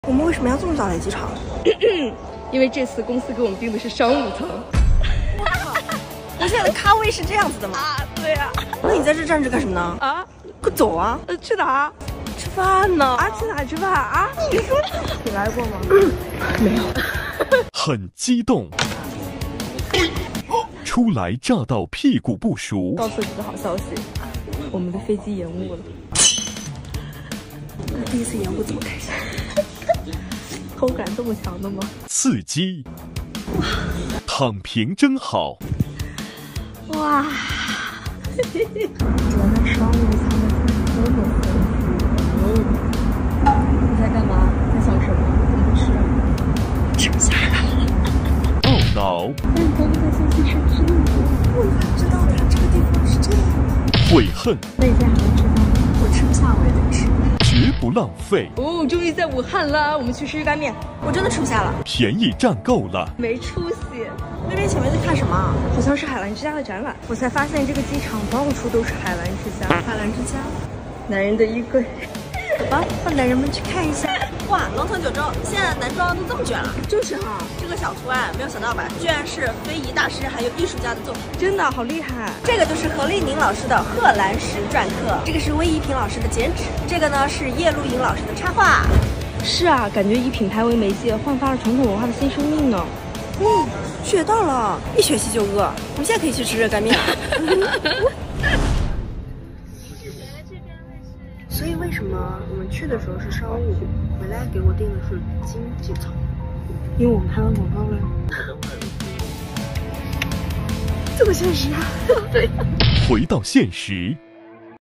我们为什么要这么早来机场？ 因为这次公司给我们订的是商务舱。 我靠！我现在的咖位是这样子的吗？ 啊，对呀。 那你在这站着干什么呢？ 啊， 快走啊！ 去哪？ 吃饭呢？ 啊，去哪吃饭啊？你说你来过吗？ 没有。 很激动。初来乍到，屁股不熟。 告诉你个好消息，我们的飞机延误了。 第一次延误这么开心， 偷感这么强的吗？ 刺激。躺平真好。 哇！原来商务舱的菜这么丰富。你在干嘛？在想什么？怎么不吃啊？ 吃不下了。 懊恼。 那你刚刚在休息室吃那么多， 我哪知道呀？这个地方是这样的。 悔恨。 那你现在还能吃饭吗？ 我吃不下，我也得吃。 绝不浪费。 哦，终于在武汉了，我们去吃鱼干面。 我真的吃不下了。 便宜占够了。 没出息。 那边前面在看什么？ 好像是海澜之家的展览。我才发现这个机场到处都是海澜之家。 海澜之家， 男人的衣柜。 走吧，让男人们去看一下。哇，龙腾九州现在男装都这么卷了。 就是哈， 这个小图案没有想到吧？居然是非遗大师还有艺术家的作品。 真的好厉害。 这个就是何丽宁老师的贺兰石篆刻，这个是魏一平老师的剪纸，这个呢是叶露莹老师的插画。 是啊，感觉以品牌为媒介，焕发了传统文化的新生命呢。 学到了，一学期就饿。我们现在可以去吃热干面了。所以为什么我们去的时候是商务，回来给我订的是经济舱？ 因为我们拍完广告了。 这么现实啊？ 对。 回到现实。